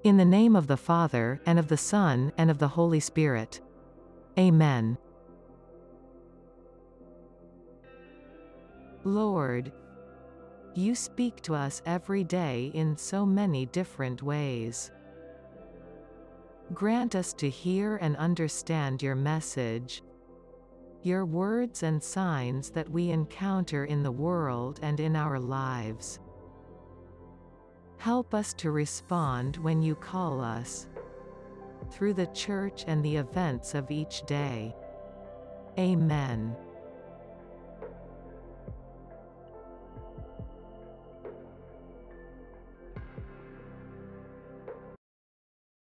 In the name of the Father, and of the Son, and of the Holy Spirit. Amen. Lord, you speak to us every day in so many different ways. Grant us to hear and understand your message, your words and signs that we encounter in the world and in our lives. Help us to respond when you call us, through the Church and the events of each day. Amen.